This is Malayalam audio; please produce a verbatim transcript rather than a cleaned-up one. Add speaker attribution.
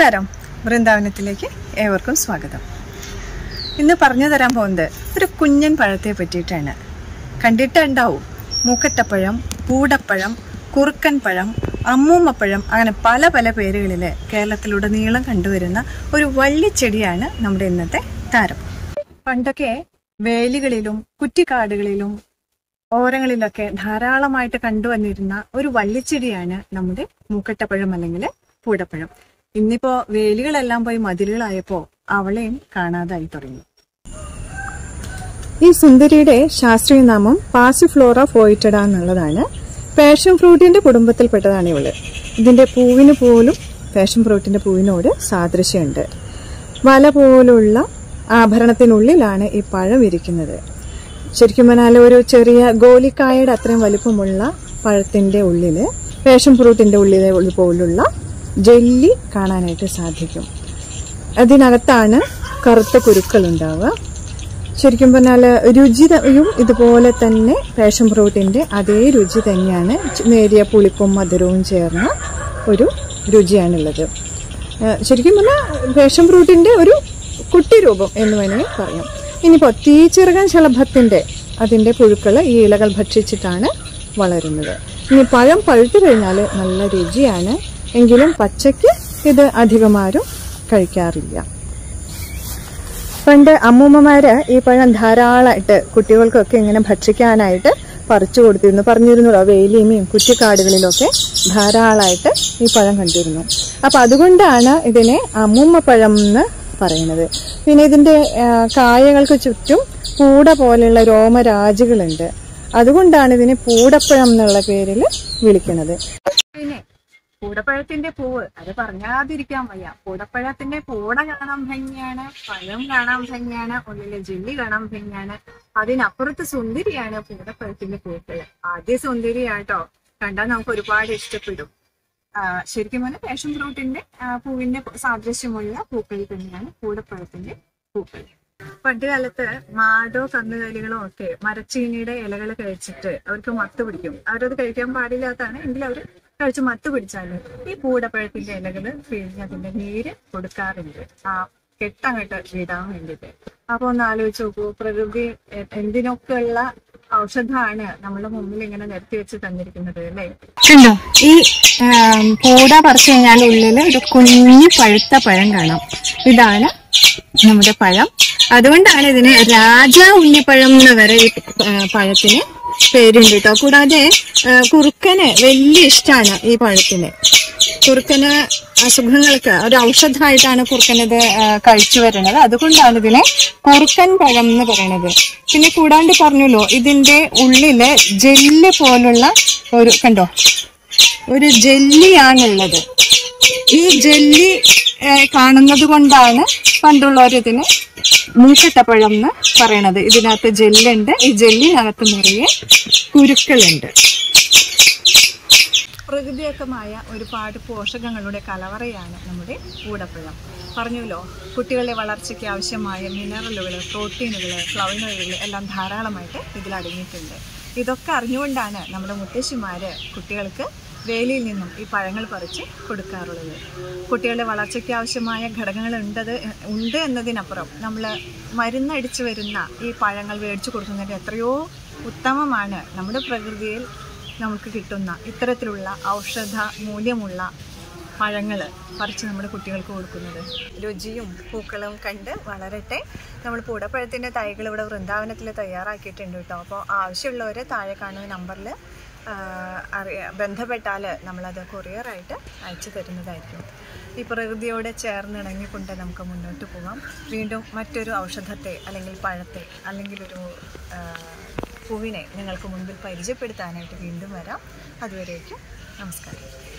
Speaker 1: നമസ്കാരം, വൃന്ദാവനത്തിലേക്ക് ഏവർക്കും സ്വാഗതം. ഇന്ന് പറഞ്ഞു തരാൻ പോകുന്നത് ഒരു കുഞ്ഞൻ പഴത്തെ പറ്റിയിട്ടാണ്. കണ്ടിട്ടുണ്ടാവും, മൂക്കറ്റപ്പഴം, പൂടപ്പഴം, കുറുക്കൻ പഴം, അമ്മൂമ്മപ്പഴം, അങ്ങനെ പല പല പേരുകളിൽ കേരളത്തിലുടനീളം കണ്ടുവരുന്ന ഒരു വള്ളിച്ചെടിയാണ് നമ്മുടെ ഇന്നത്തെ താരം. പണ്ടൊക്കെ വേലികളിലും കുറ്റിക്കാടുകളിലും ഓരങ്ങളിലൊക്കെ ധാരാളമായിട്ട് കണ്ടുവന്നിരുന്ന ഒരു വള്ളിച്ചെടിയാണ് നമ്മുടെ മൂക്കറ്റപ്പഴം അല്ലെങ്കിൽ പൂടപ്പഴം. ഇന്നിപ്പോ വേലികളെല്ലാം പോയി മതിലുകളായപ്പോ അവളെയും കാണാതായി തുടങ്ങി. ഈ സുന്ദരിയുടെ ശാസ്ത്രീയ നാമം പാസിഫ്ലോറ ഫോയിറ്റഡ എന്നുള്ളതാണ്. പാഷൻ ഫ്രൂട്ടിന്റെ കുടുംബത്തിൽപ്പെട്ടതാണ് ഇവള്. ഇതിന്റെ പൂവിന് പോലും പാഷൻ ഫ്രൂട്ടിന്റെ പൂവിനോട് സാദൃശ്യമുണ്ട്. വല പോലുള്ള ആഭരണത്തിനുള്ളിലാണ് ഈ പഴം ഇരിക്കുന്നത്. ശരിക്കും പറഞ്ഞാൽ ഒരു ചെറിയ ഗോലിക്കായയുടെ അത്രയും വലുപ്പമുള്ള പഴത്തിന്റെ ഉള്ളില് പാഷൻ ഫ്രൂട്ടിന്റെ ഉള്ളിലെ പോലുള്ള ജെല്ലി കാണാനായിട്ട് സാധിക്കും. അതിനകത്താണ് കറുത്ത കുരുക്കൾ ഉണ്ടാവുക. ശരിക്കും പറഞ്ഞാൽ രുചിയും ഇതുപോലെ തന്നെ പാഷൻ ഫ്രൂട്ടിന്റെ അതേ രുചി തന്നെയാണ്. നേരിയ പുളിപ്പും മധുരവും ചേർന്ന ഒരു രുചിയാണുള്ളത്. ശരിക്കും പറഞ്ഞാൽ പാഷൻ ഫ്രൂട്ടിന്റെ ഒരു കുട്ടി രൂപം എന്ന് വേണമെങ്കിൽ പറയാം. ഇനിയിപ്പോൾ തീച്ചിറകൻ ശലഭത്തിന്റെ അതിന്റെ പുഴുക്കൾ ഈ ഇലകൾ ഭക്ഷിച്ചിട്ടാണ് വളരുന്നത്. ഇനി പഴം പഴുത്തു കഴിഞ്ഞാൽ നല്ല രുചിയാണ്, എങ്കിലും പച്ചയ്ക്ക് ഇത് അധികമാരും കഴിക്കാറില്ല. പണ്ട് അമ്മൂമ്മമാര് ഈ പഴം ധാരാളമായിട്ട് കുട്ടികൾക്കൊക്കെ ഇങ്ങനെ ഭക്ഷിക്കാനായിട്ട് പറിച്ചു കൊടുത്തിരുന്നു. പറഞ്ഞിരുന്നല്ലോ, വേലിമയും കുറ്റിക്കാടുകളിലൊക്കെ ധാരാളമായിട്ട് ഈ പഴം കണ്ടിരുന്നു. അപ്പൊ അതുകൊണ്ടാണ് ഇതിനെ അമ്മൂമ്മപ്പഴം എന്ന് പറയുന്നത്. പിന്നെ ഇതിന്റെ കായകൾക്ക് ചുറ്റും പൂട പോലെയുള്ള രോമരാജികളുണ്ട്. അതുകൊണ്ടാണ് ഇതിനെ പൂടപ്പഴം എന്നുള്ള പേരിൽ വിളിക്കുന്നത്. പിന്നെ പൂടപ്പഴത്തിന്റെ പൂവ് അത് പറഞ്ഞാതിരിക്കാൻ വയ്യ. പൂടപ്പഴത്തിന്റെ പൂട കാണാൻ ഭംഗിയാണ്, പഴം കാണാൻ ഭംഗിയാണ്, ഉള്ളിലെ ജെല്ലി കാണാൻ ഭംഗിയാണ്. അതിനപ്പുറത്ത് സുന്ദരിയാണ് പൂടപ്പഴത്തിന്റെ പൂക്കള്. ആദ്യ സുന്ദരിയാട്ടോ, കണ്ടാൽ നമുക്ക് ഒരുപാട് ഇഷ്ടപ്പെടും. ശരിക്കും പറഞ്ഞാൽ പാഷൻ ഫ്രൂട്ടിന്റെ പൂവിന്റെ സാദൃശ്യമുള്ള പൂക്കൾ തന്നെയാണ് പൂടപ്പഴത്തിന്റെ പൂക്കൾ. പണ്ട് കാലത്ത് മാടോ കന്നുകാലികളോ ഒക്കെ മരച്ചീനിയുടെ ഇലകൾ കഴിച്ചിട്ട് അവർക്ക് മത്ത് പിടിക്കും. അവരത് കഴിക്കാൻ പാടില്ലാത്തതാണ്, എങ്കിലും അവർ കഴിച്ച് മത്ത് പിടിച്ചാല് ഈ പൂടപ്പഴത്തിന്റെ ഇലകൾ പിഴിഞ്ഞ് അതിന്റെ നീര് കൊടുക്കാറുണ്ട്, ആ കെട്ടങ്ങട്ട് വിടാൻ വേണ്ടിയിട്ട്. അപ്പൊ ഒന്ന് ആലോചിച്ച് നോക്കൂ, പ്രകൃതി എന്തിനൊക്കെയുള്ള ഔഷധമാണ് നമ്മുടെ മുമ്പിൽ ഇങ്ങനെ നിരത്തി വെച്ച് തന്നിരിക്കുന്നത് അല്ലേ. ഉണ്ടോ, ഈ പൂട പറിച്ചു കഴിഞ്ഞാൽ ഉള്ളില് ഒരു കുഞ്ഞു പഴുത്ത പഴം കാണാം. ഇതാണ് നമ്മുടെ പഴം. അതുകൊണ്ടാണ് ഇതിന് രാജാ ഉണ്ണിപ്പഴം എന്ന് വരെ ഈ പഴത്തിന് പേരുണ്ട് കേട്ടോ. കൂടാതെ കുറുക്കന് വലിയ ഇഷ്ടമാണ് ഈ പഴത്തിന്. കുറുക്കന് അസുഖങ്ങൾക്ക് ഒരു ഔഷധമായിട്ടാണ് കുറുക്കനത് കഴിച്ചു വരുന്നത്. അതുകൊണ്ടാണ് ഇതിനെ കുറുക്കൻ പഴം എന്ന് പറയുന്നത്. പിന്നെ കൂടാണ്ട് പറഞ്ഞല്ലോ, ഇതിന്റെ ഉള്ളില് ജെല്ല് പോലുള്ള ഒരു കണ്ടോ ഒരു ജെല്ലിയാണുള്ളത്. ഈ ജെല്ലി കാണുന്നത് കൊണ്ടാണ് പണ്ടുള്ളവരിതിന് മൂക്കറ്റപ്പഴം എന്ന് പറയണത്. ഇതിനകത്ത് ജെല്ലുണ്ട്, ഈ ജെല്ലിനകത്ത് നിറയെ കുരുക്കളുണ്ട്. പ്രകൃതിദത്തമായ ഒരുപാട് പോഷകങ്ങളുടെ കലവറയാണ് നമ്മുടെ പൂടപ്പഴം. പറഞ്ഞല്ലോ, കുട്ടികളുടെ വളർച്ചയ്ക്ക് ആവശ്യമായ മിനറലുകൾ, പ്രോട്ടീനുകൾ, ഫ്ലവോണോയിഡുകൾ എല്ലാം ധാരാളമായിട്ട് ഇതിൽ അടങ്ങിയിട്ടുണ്ട്. ഇതൊക്കെ അറിഞ്ഞുകൊണ്ടാണ് നമ്മുടെ മുത്തശ്ശിമാര് കുട്ടികൾക്ക് വേലിയിൽ നിന്നും ഈ പഴങ്ങൾ പറിച്ച് കൊടുക്കാറുള്ളത്. കുട്ടികളുടെ വളർച്ചയ്ക്ക് ആവശ്യമായ ഘടകങ്ങൾ ഉണ്ടത് ഉണ്ട് എന്നതിനപ്പുറം നമ്മൾ മരുന്നടിച്ചു വരുന്ന ഈ പഴങ്ങൾ മേടിച്ചു കൊടുക്കുന്നതിന് എത്രയോ ഉത്തമമാണ് നമ്മുടെ പ്രകൃതിയിൽ നമുക്ക് കിട്ടുന്ന ഇത്തരത്തിലുള്ള ഔഷധ മൂല്യമുള്ള പഴങ്ങൾ പറിച്ച് നമ്മുടെ കുട്ടികൾക്ക് കൊടുക്കുന്നത്. രുചിയും പൂക്കളും കണ്ട് വളരട്ടെ. നമ്മൾ പൂടപ്പഴത്തിൻ്റെ തൈകൾ ഇവിടെ വൃന്ദാവനത്തിൽ തയ്യാറാക്കിയിട്ടുണ്ട് കേട്ടോ. അപ്പോൾ ആവശ്യമുള്ളവർ താഴെ കാണുന്ന നമ്പറിൽ അറിയ ബന്ധപ്പെട്ടാൽ നമ്മളത് കൊറിയറായിട്ട് അയച്ചു തരുന്നതായിരിക്കും. ഈ പ്രകൃതിയോട് ചേർന്നിണങ്ങിക്കൊണ്ട് നമുക്ക് മുന്നോട്ട് പോകാം. വീണ്ടും മറ്റൊരു ഔഷധത്തെ അല്ലെങ്കിൽ പഴത്തെ അല്ലെങ്കിൽ ഒരു പൂവിനെ നിങ്ങൾക്ക് മുൻപിൽ പരിചയപ്പെടുത്താനായിട്ട് വീണ്ടും വരാം. അതുവരേക്കും നമസ്കാരം.